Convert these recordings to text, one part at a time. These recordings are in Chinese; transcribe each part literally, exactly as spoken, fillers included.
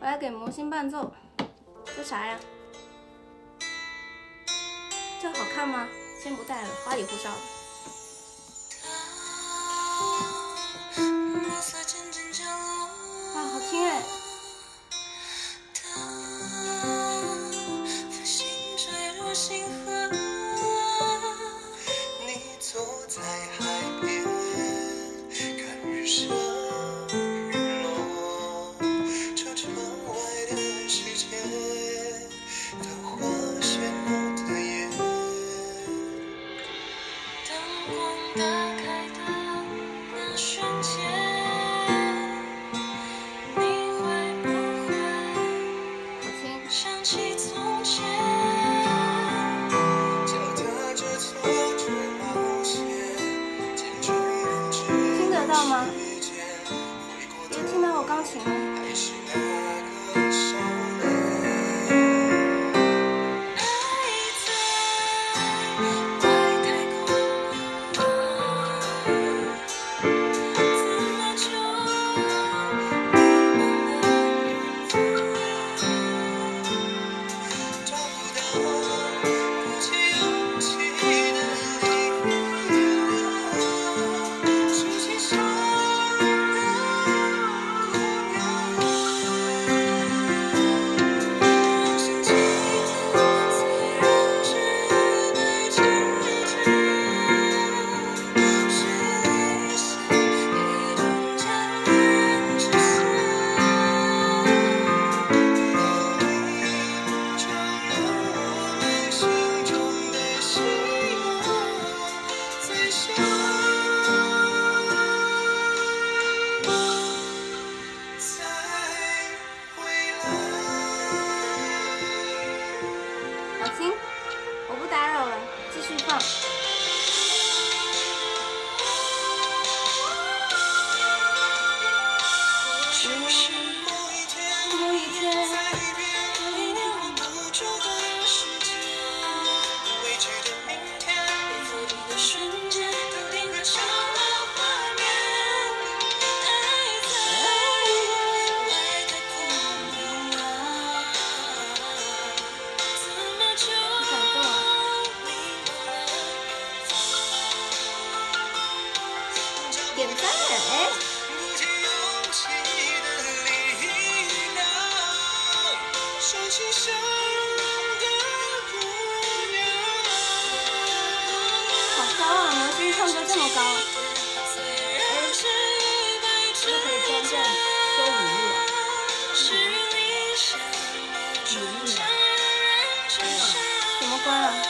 我来给魔星伴奏，这啥呀？这好看吗？先不带了，花里胡哨。哇，好听哎！ 你坐在海边，看日升日落，这窗外的世界，灯花喧闹的夜，灯光打开的那瞬间，你会不会想起从前？脚踏着错觉冒险，见证人之听得到吗？ 时间，回过头别听到我钢琴了。 还是那个少年。爱在外太空游玩，怎么就迷茫了缘分？找不到鼓起勇气的理由，手心上的姑娘，想起的虽然只被记住，是理想一种沾染之色。成了我们心中的信仰，最想再回来。 好听，我不打扰了，继续放。 就是某一天，某一天，在一片意料不周的世界，未知的明天，被封闭的瞬间，头顶合上了画面。爱在外太空游玩，怎么就迷茫了缘分？ 点赞哎！ 鼓起勇气的力量，手心上的姑娘， 好高啊，魔星唱歌这么高。 虽然是白纸就可以装这收语录啊。 是理想一种沾染之色。 怎么关啊？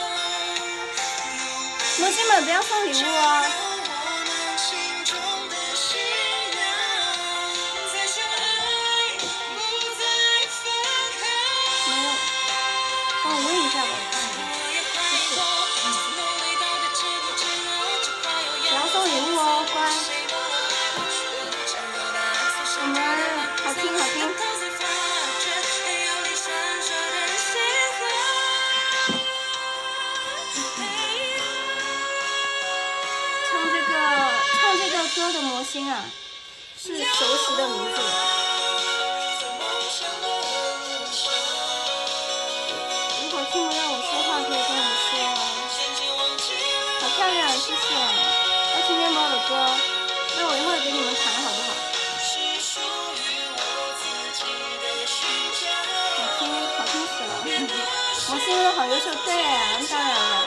魔星们不要送礼物哦。 我们心中的信仰，再相爱，不再分开。 没有，帮我问一下吧。不要送礼物哦，乖。我们好听好听。唱这个唱这个歌的魔星啊，是熟悉的名字。如果听不到我说话，可以跟我说哦。好漂亮，谢谢。要听面包的歌，那我一会儿给你们弹好不好？好听，好听死了。魔星真的好优秀，对啊，当然了。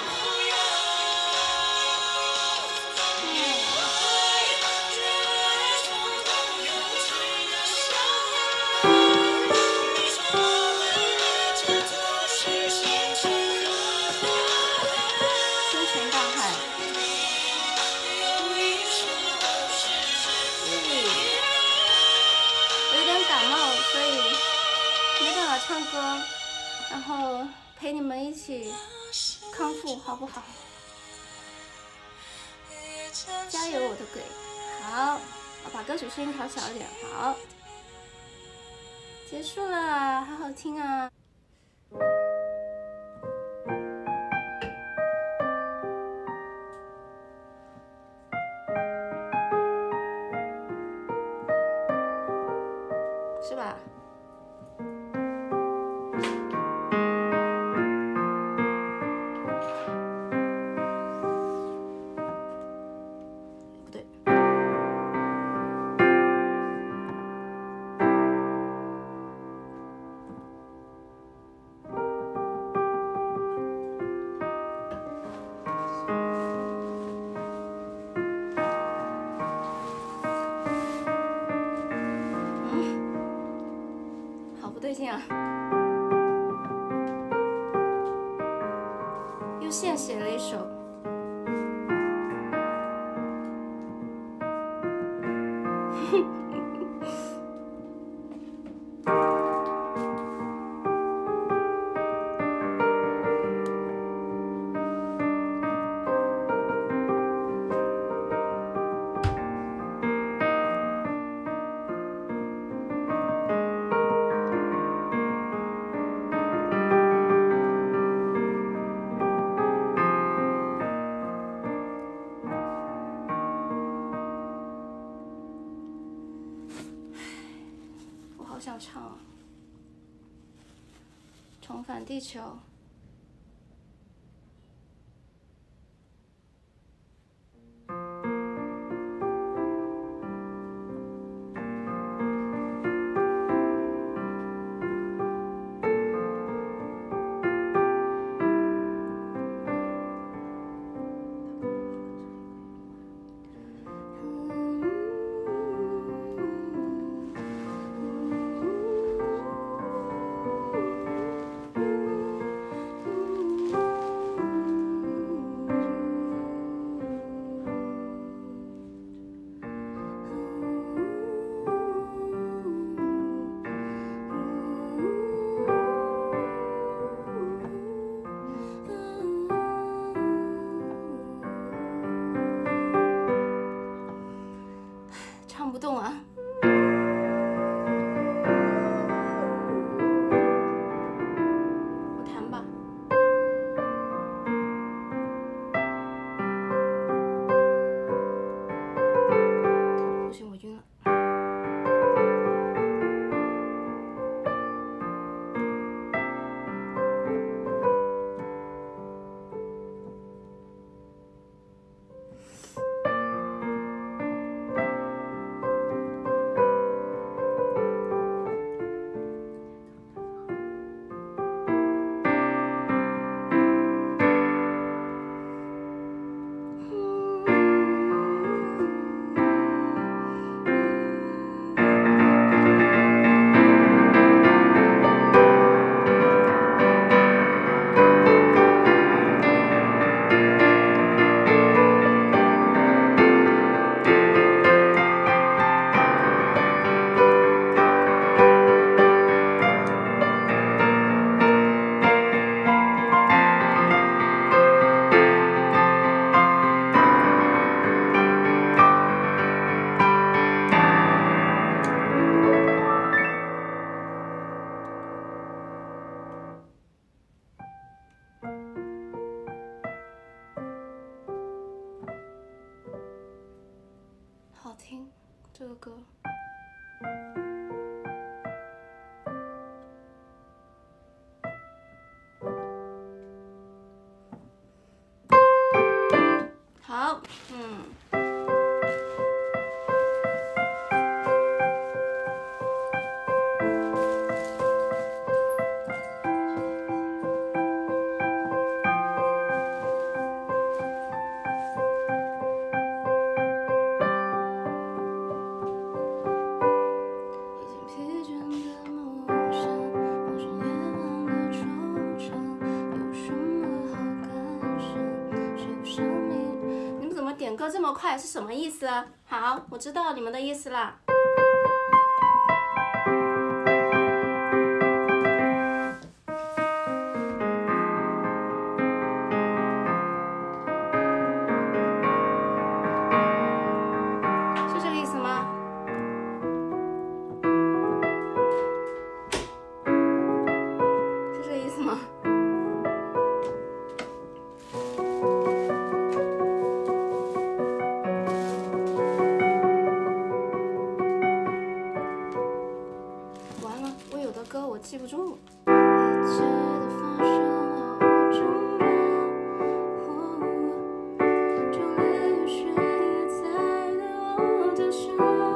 星辰大海。我有点感冒，所以没办法唱歌，然后陪你们一起康复，好不好？加油，我的鬼！好，我把歌曲声音调小一点。好，结束了，好好听啊！是吧？ 好不对劲啊！又现写了一首。想唱啊，重返地球。唱不动啊！我弹吧。不行，我晕了。好听，这个歌。好，嗯。点歌这么快是什么意思？好，我知道你们的意思啦。是这个意思吗？是这个意思吗？歌我记不住。一切都发生了无中人，就连雨水也在对我的笑。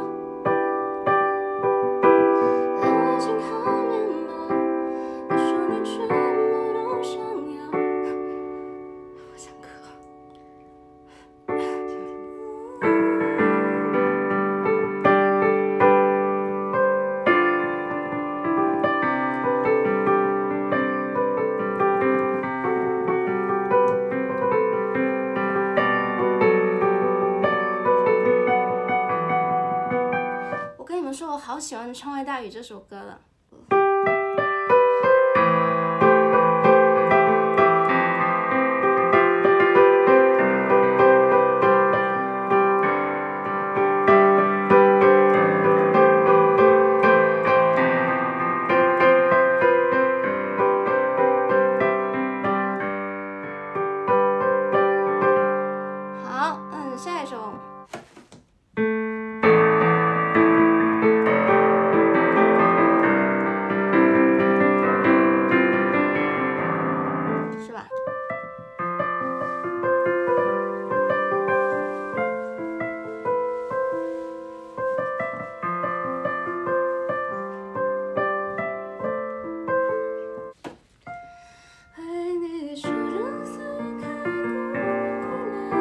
爱情好面包，你说你全部都想要。我想咳。 老喜欢《窗外大雨》这首歌了。好，嗯，下一首。是吧？爱你说让撕开过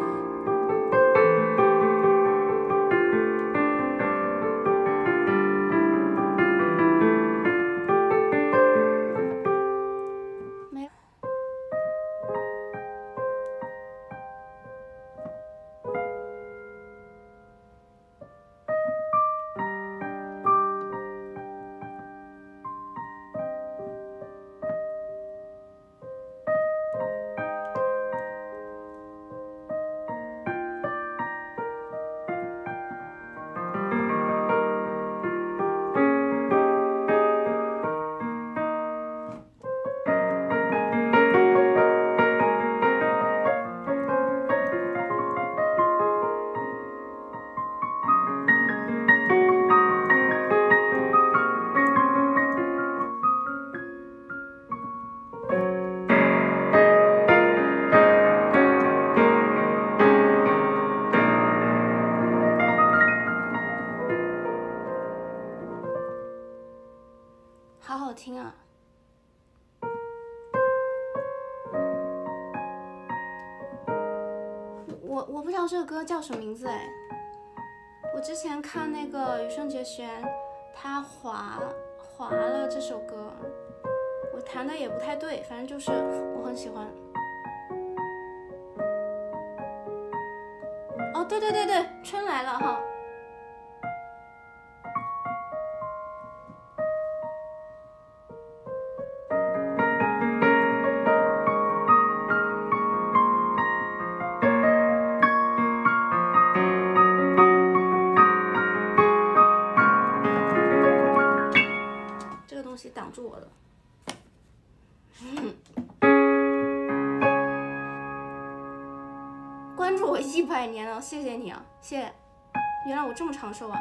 来。没。好好听啊！我我不知道这个歌叫什么名字哎。我之前看那个羽生结弦，他划划了这首歌，我弹的也不太对，反正就是我很喜欢。哦，对对对对，春来了哈。东西挡住我了。关注我一百年了，谢谢你啊，谢谢。原来我这么长寿啊！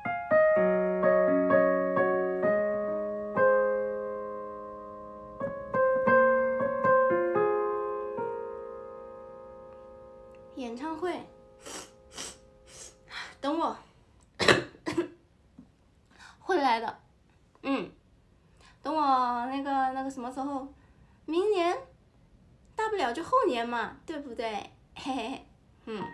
演唱会，等我，会来的，嗯。等我那个那个什么时候，明年，大不了就后年嘛，对不对？嘿嘿嘿，嗯。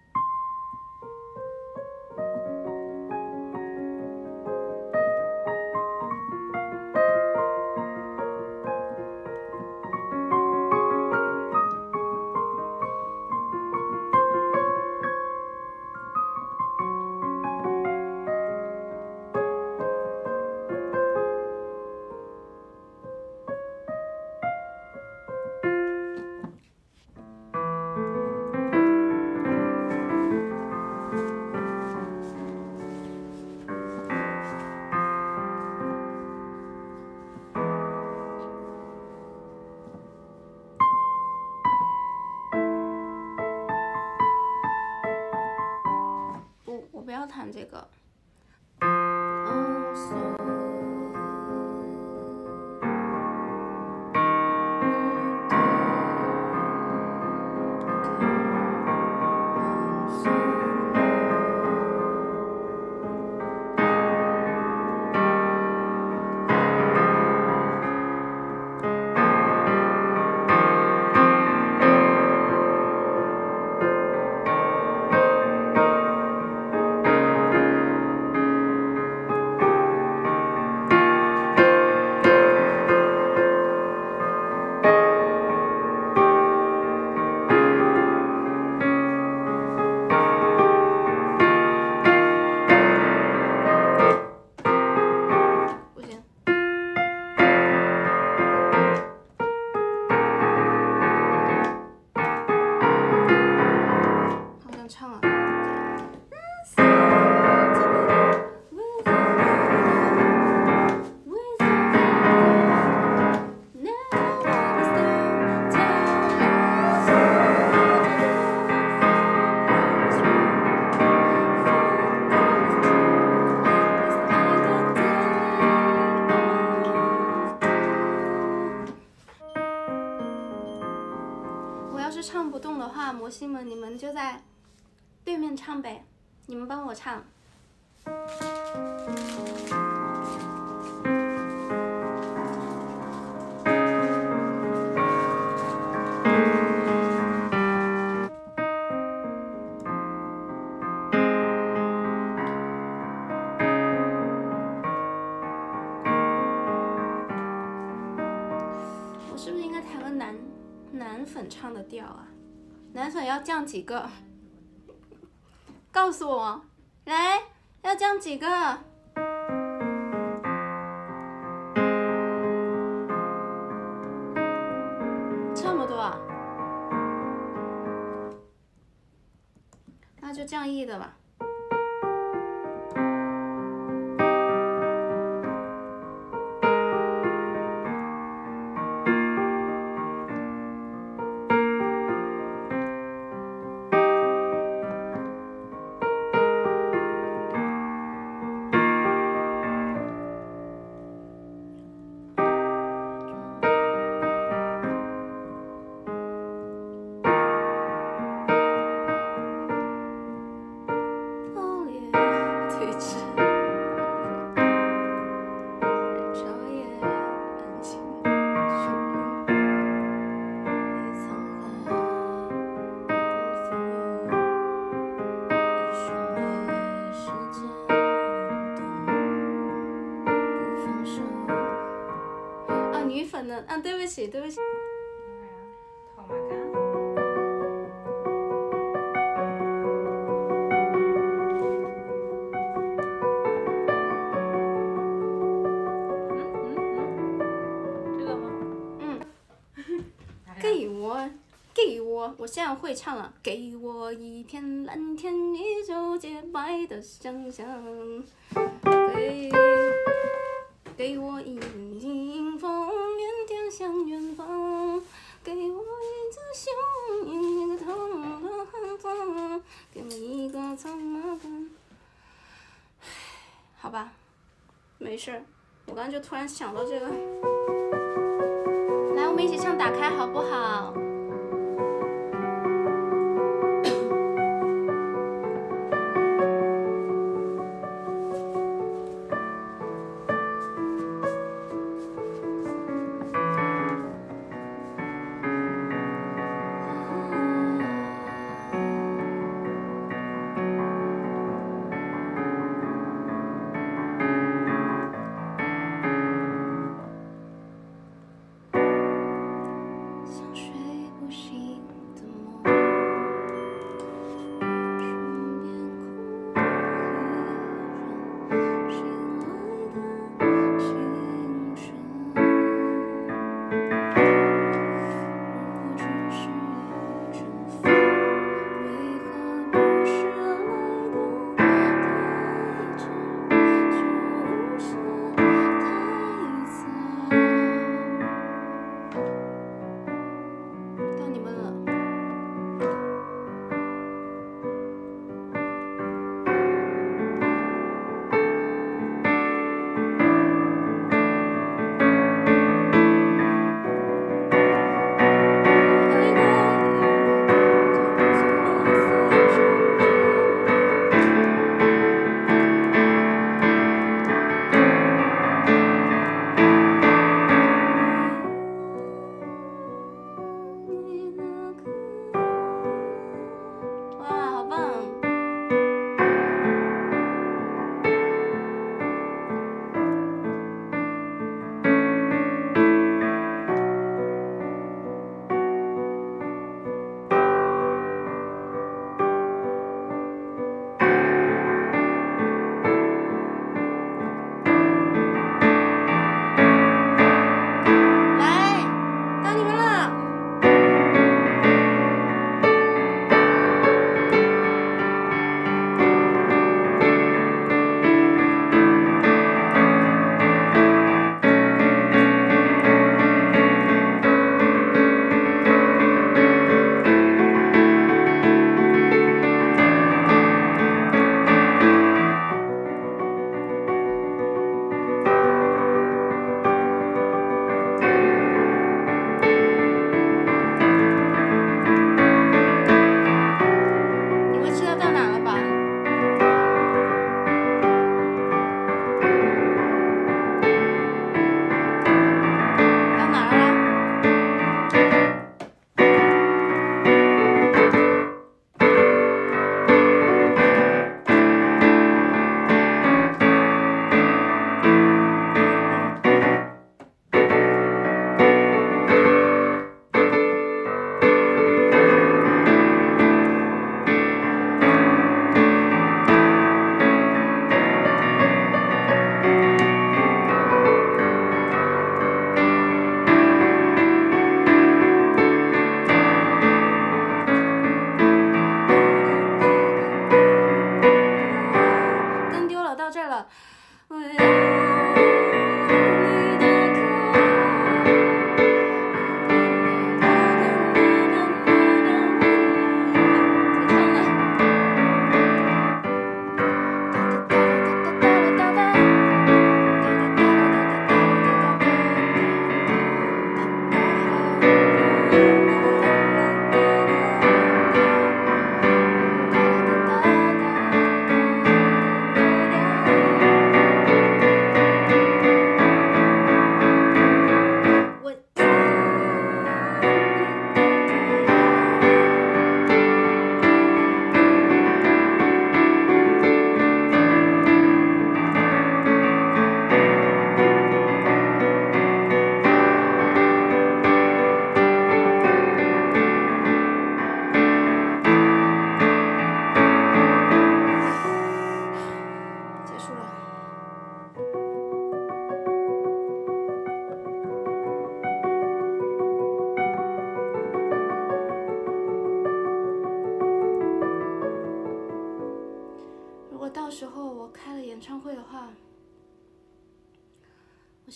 不要弹这个。 的话，魔星们你们就在对面唱呗，你们帮我唱。我是不是应该弹个男男粉唱的调啊？男粉要降几个？告诉我，来，要降几个？这么多啊？那就降 E 的吧。啊，对不起，对不起。嗯，给我，给我，我现在会唱了。给我一片蓝天，宇宙洁白的想象。给，给我一阵清风。天向远方，给我一只熊，一个痛的寒风，给我一个苍茫的。好吧，没事，我刚刚就突然想到这个。来，我们一起唱《打开》好不好？想睡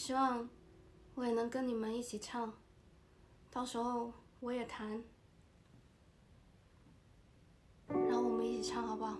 希望我也能跟你们一起唱，到时候我也弹，然后我们一起唱好不好？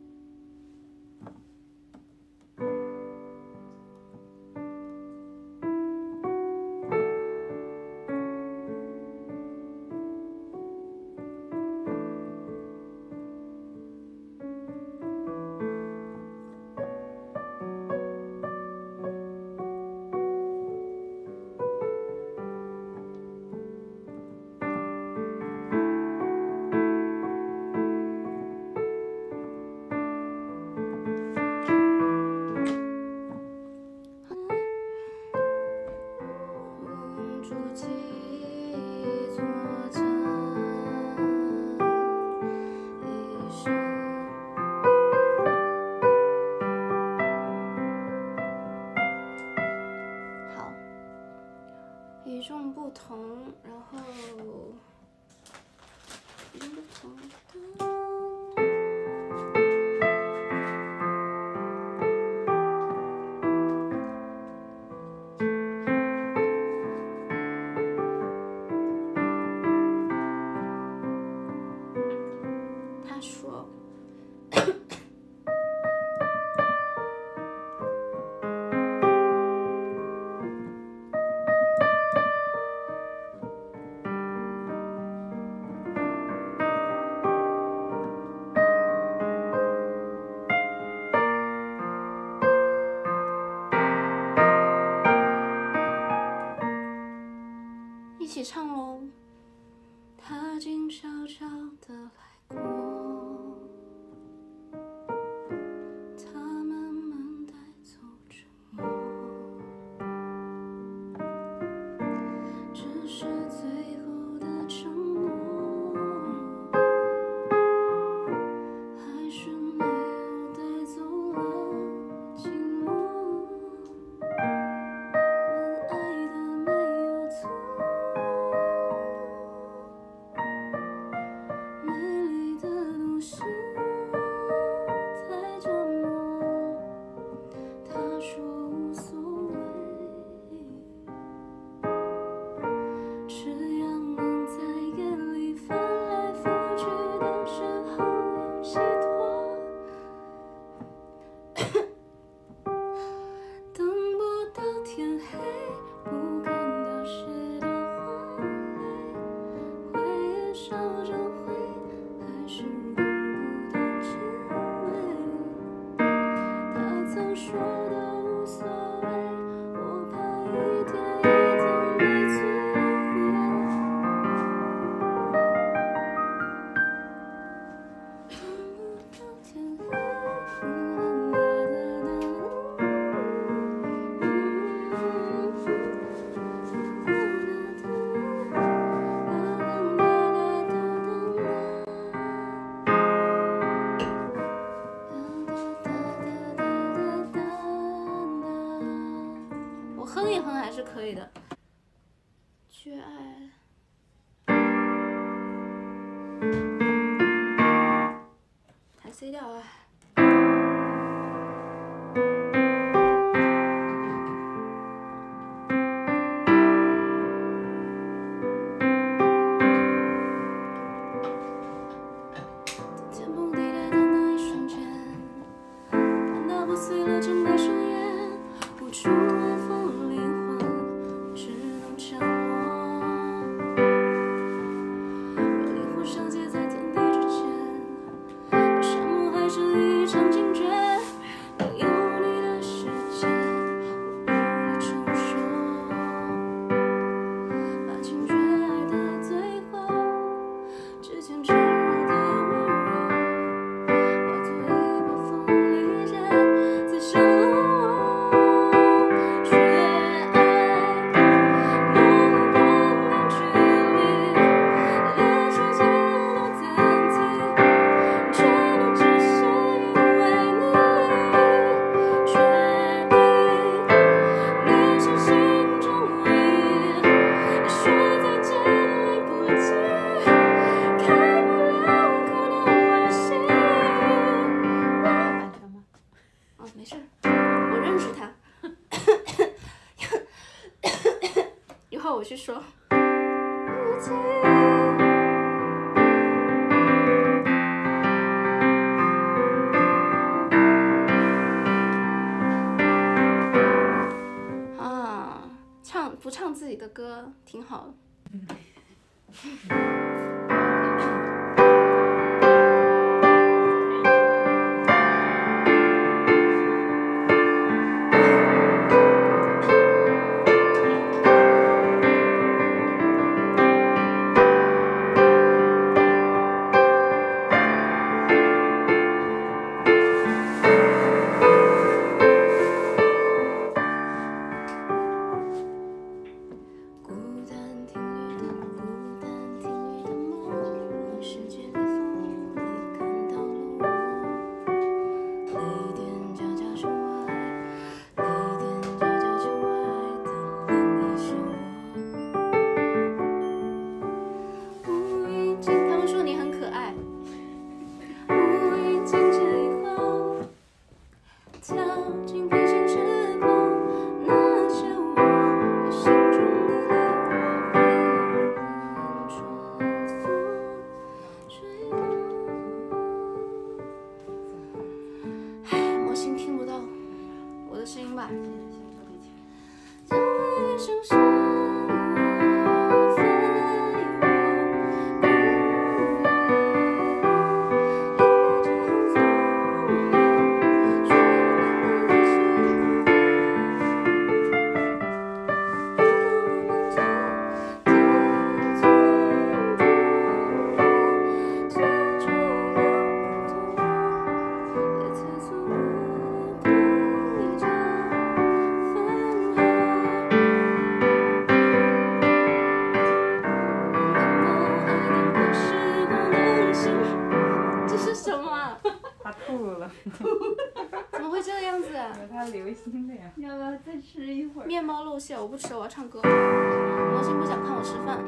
与众不同，然后与众不同的。他说。一起唱喽！他静悄悄地来过，他慢慢带走沉默，只是最后的承诺，还是没有带走了寂寞。我们爱的没有错。哼一哼还是可以的。去爱，弹 C 调啊。天崩地裂的那一瞬间，看到破碎了睁开双眼，无处安放灵魂，只能降落。若灵魂相接在天地之间，沙漠还是一靠我去说。啊，唱不唱自己的歌挺好的。怎么会这个样子啊？ 有它流心的呀。 要不要再吃一会儿？ 面包露馅，我不吃，我要唱歌。魔性不想看我吃饭。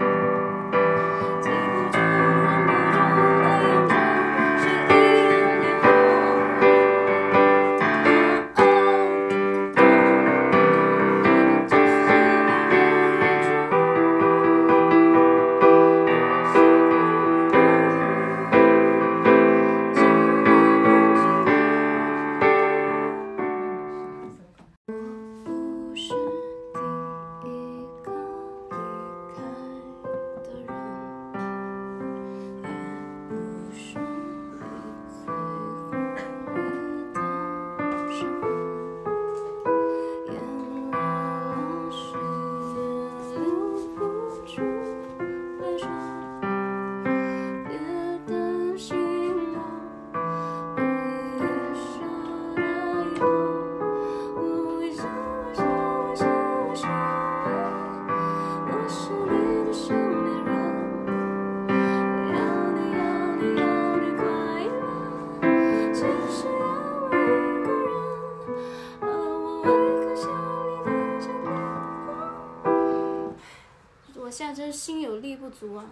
我现在真是心有力不足啊，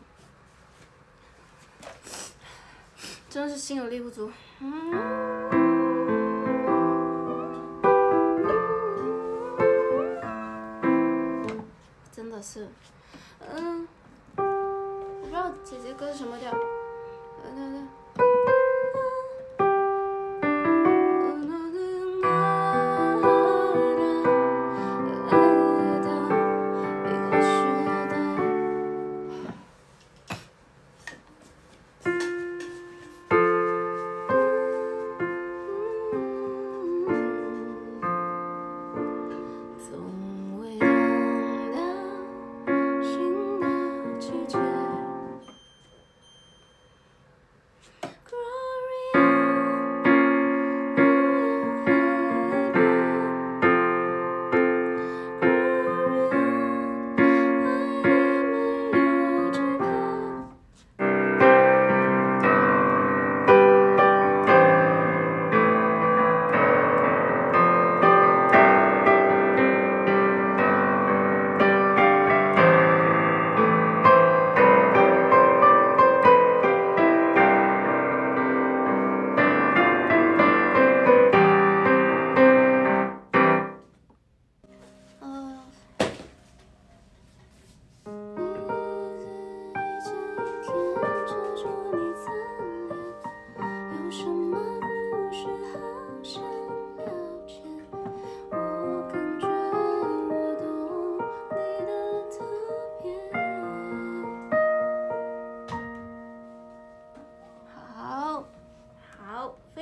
真是心有力不足。嗯，真的是，嗯，我不知道姐姐歌是什么调，呃，对对。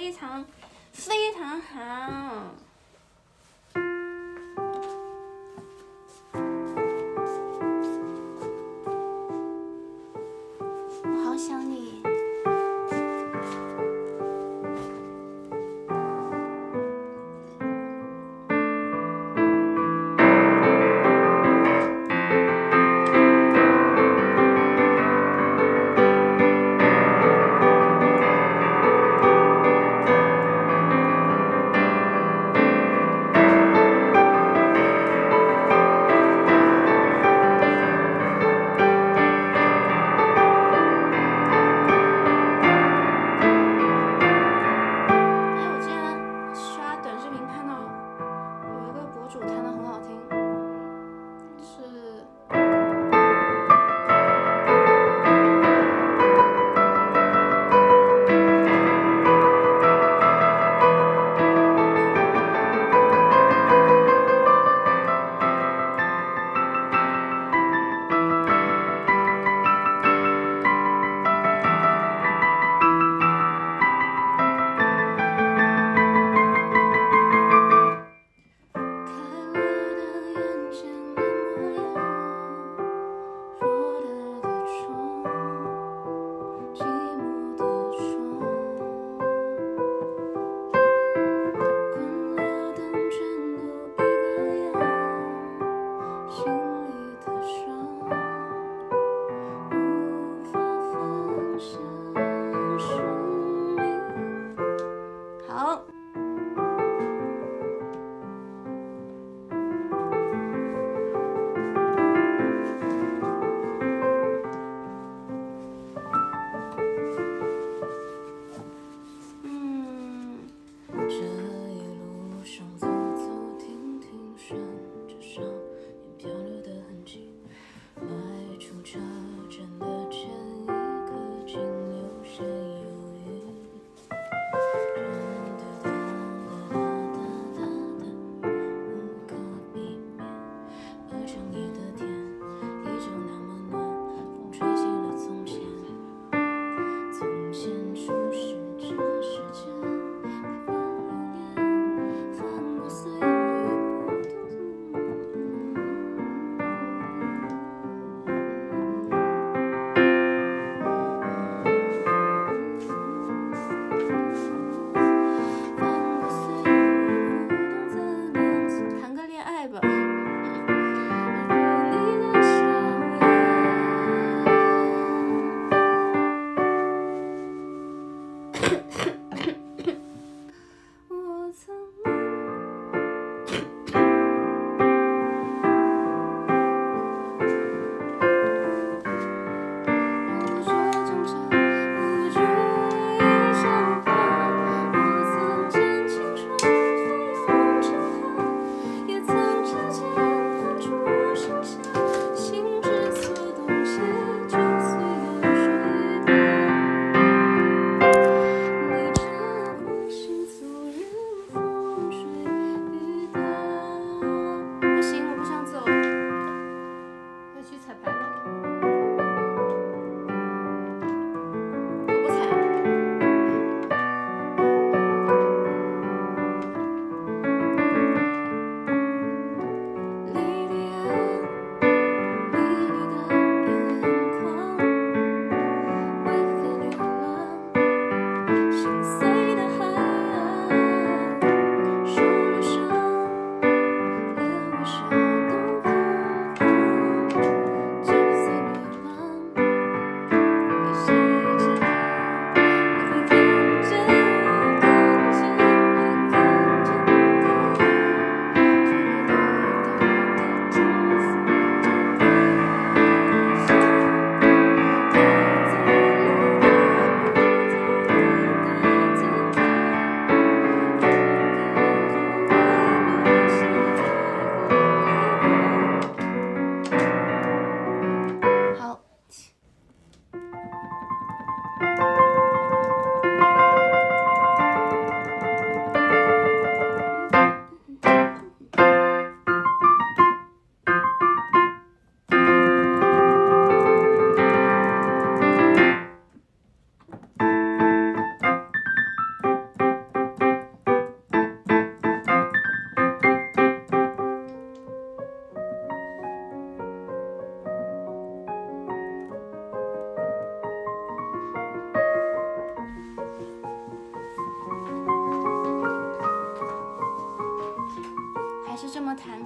非常非常好。我好想你。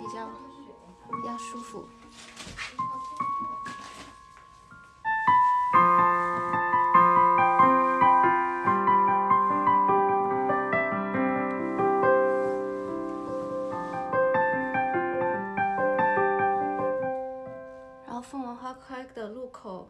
较比较舒服。然后凤凰花开的路口。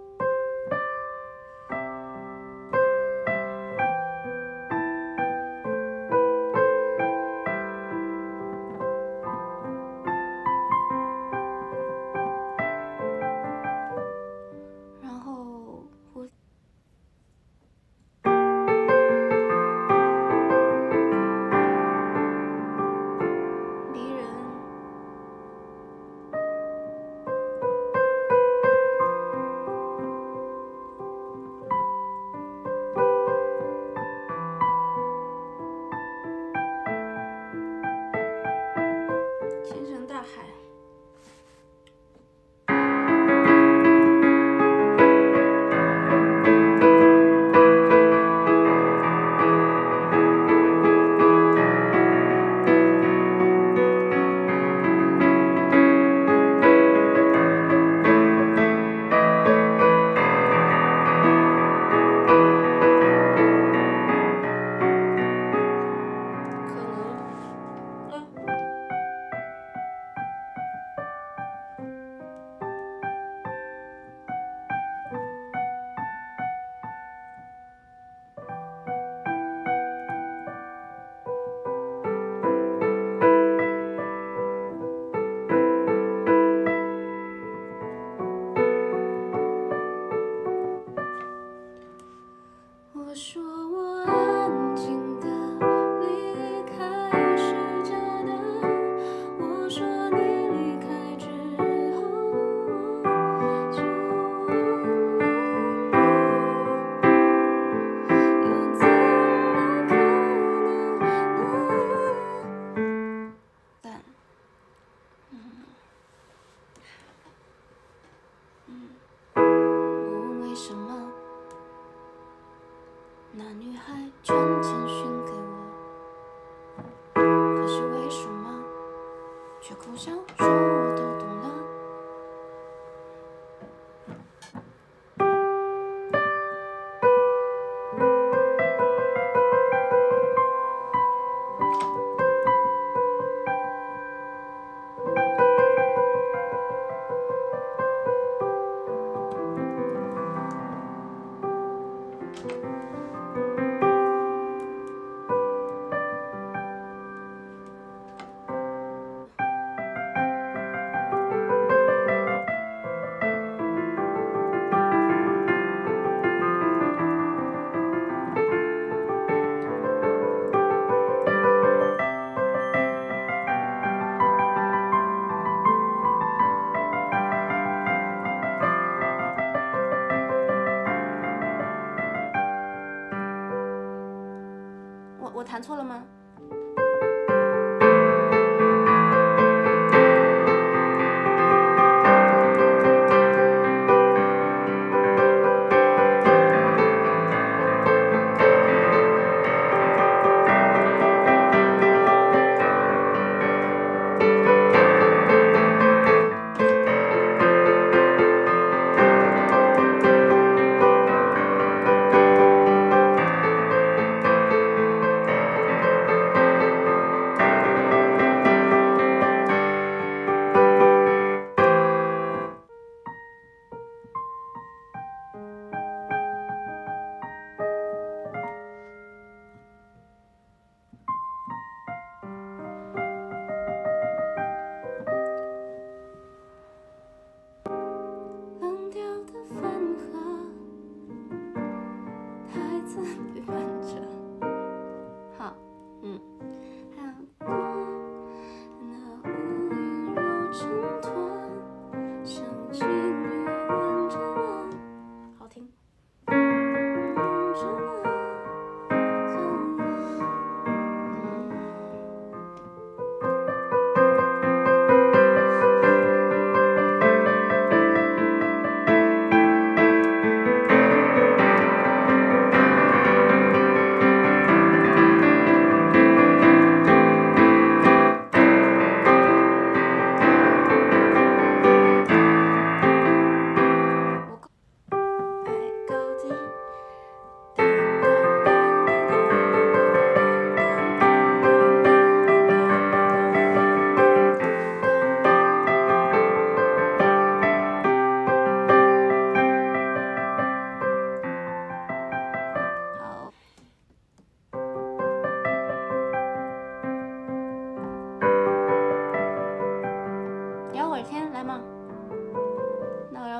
我弹错了吗？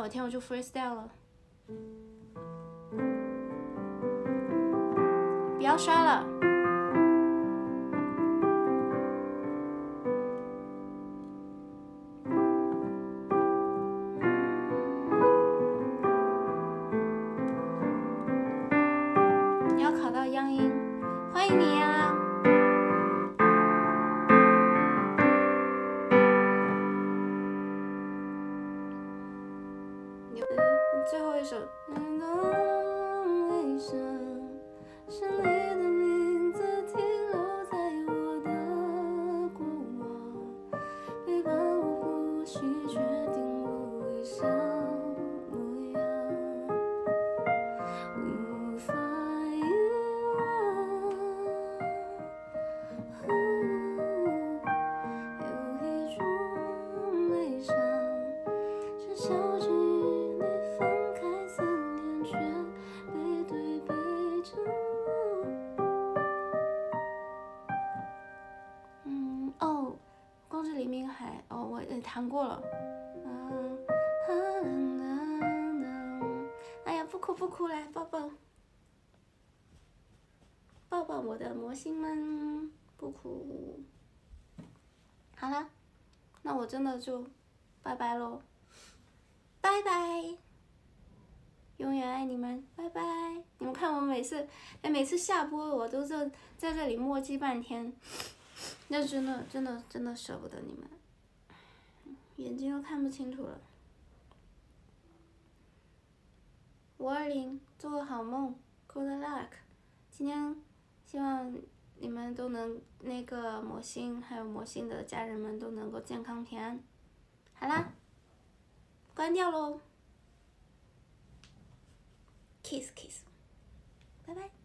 天我就 freestyle 了。不要刷了。你要考到央音，欢迎你呀！最后一首。是你的名字停留在我的过往，陪伴我呼吸，决定我微笑模样，无法遗忘。有一种悲伤，是想起你放开思念，却背对背着。嗯哦，光之黎明海哦，我也弹过了。嗯，哎呀，不哭不哭，来抱抱，抱抱我的魔星们，不哭。好了，那我真的就拜拜喽，拜拜，永远爱你们，拜拜。你们看我每次，哎，每次下播我都在在这里磨叽半天。那真的真的真的舍不得你们，眼睛都看不清楚了。五二零，做个好梦 ，Good luck。今天希望你们都能那个魔星，还有魔星的家人们都能够健康平安。好啦，关掉喽 ，kiss kiss，拜拜。